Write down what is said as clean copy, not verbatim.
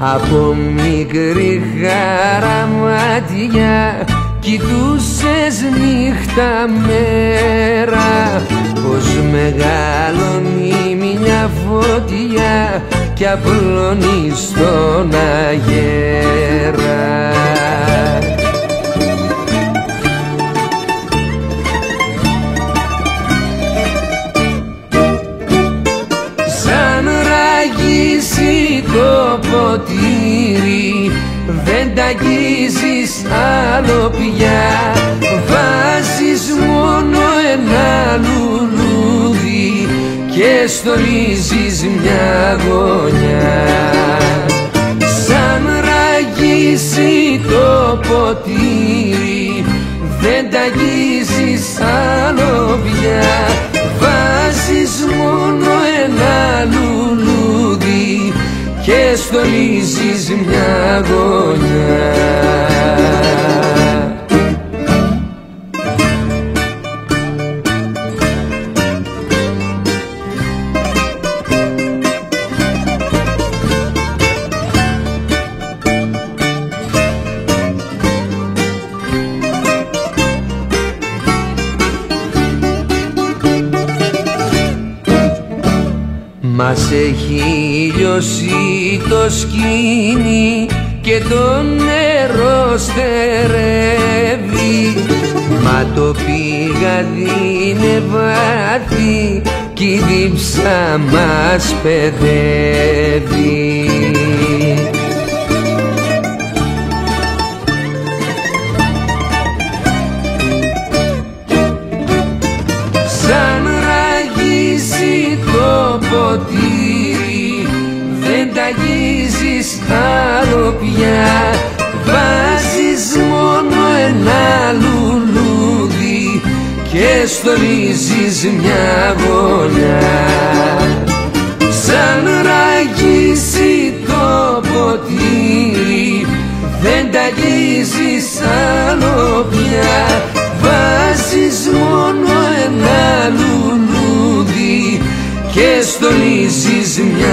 Από μικρή χαραματιά κοιτούσες νύχτα μέρα, πως μεγαλώνει μια φωτιά κι απλώνει στον αγέρα. Σαν ραγίσει το ποτήρι δεν τ' αγγίζεις άλλο πια, βάζεις μόνο ένα λουλούδι και στολίζεις μια γωνιά. Σαν ραγίσει το ποτήρι δεν τ' αγγίζεις άλλο πια, βάζεις μόνο ένα λουλούδι και στολίζεις μια γωνιά. Μας έχει λιώσει το σκήνη και το νερό στερεύει, μα το πηγάδι είναι βάθη κι η δίψα μας παιδεύει. Σαν ραγίσει το ποτήρι δεν τ' αγγίζεις άλλο πια, βάζεις μόνο ένα λουλούδι και στολίζεις μια γωνιά. Σαν ραγίσει το ποτήρι δεν τ' αγγίζεις άλλο πια, βάζεις μόνο ένα λουλούδι και στολίζεις μια